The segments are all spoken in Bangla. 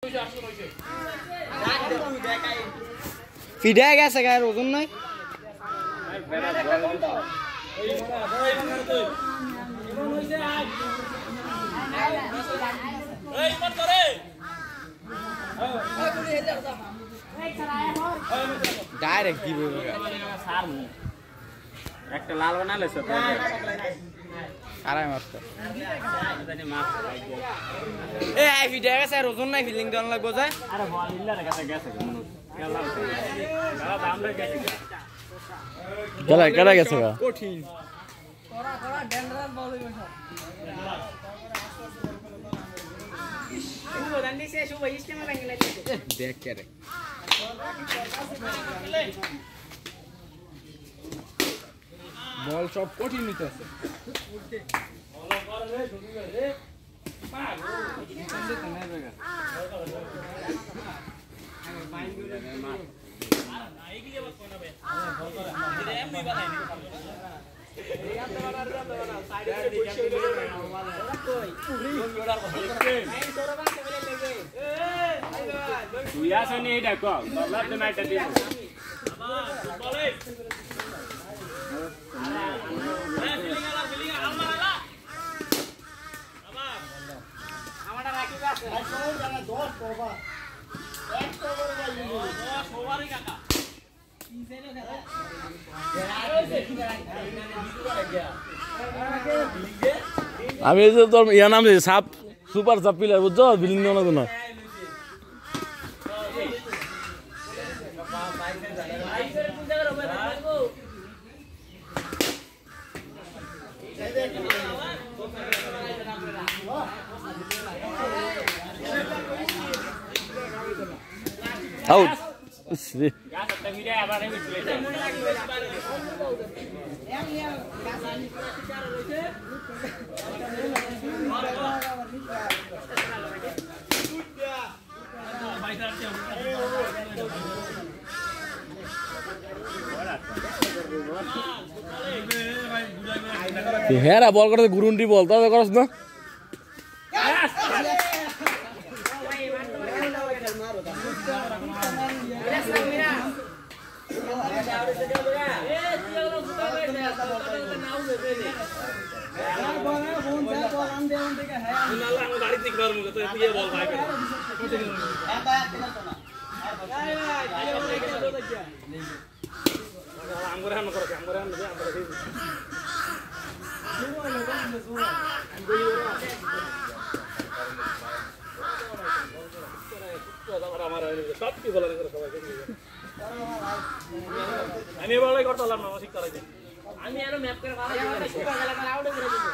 ফিডা গেছে গায়ের ওজন নাই ডাইরেক্ট দিবে একটা লাল বানালে সব আরাই মারতে এ আই ফিডা গেছে আর ওজন নাই ফিলিং দন লাগবো যায় আরে বল ইল্লার কাছে গেছে মনে গেলাম সারা দাম লই গেছে কেডা গেছে গা কঠিন করা ডেঞ্জারাস বল হইব সব শুভ দান্ডি সে শুভ ইস্তেমা রাঙ্গিলা দেখ কে রে বল সব কঠিন নিতে আছে তুই আসনি এটা কল বললা তো নাইটা দিও আমাটা রাখি আছে 10 বাবা 1 কভার গালি 10 ওভারই কাকা কি সেলো আমি যে তোর ইয়া নাম সাপ সুপার সাপ পিলার বুঝছো বিল্ডিং না কোনো আউট গাছ একটা ভিড়ে আবার এই চলে যায় হেরা বল করতে গুরুন্ডি বল তো করছ না আমি বলাই করতাম না ঠিক করাইতে আমি আরো ম্যাপ করে ভালো সুপার খেলা করে আউট করে দেব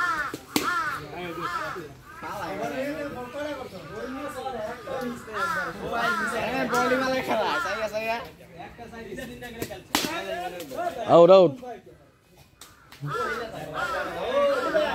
বলি মালে খেলা সাইয়া সাইয়া আউট আউট